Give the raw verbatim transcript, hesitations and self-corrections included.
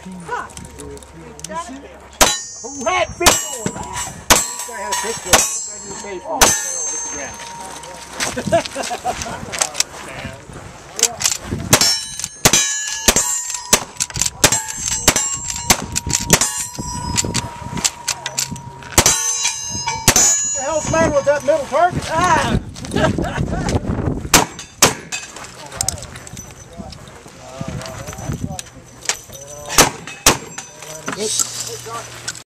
Huh. You see? Who had fish on? This guy had a fish on. This guy didn't pay for it. Hit the ground. What the hell's the matter with that middle target? Ah!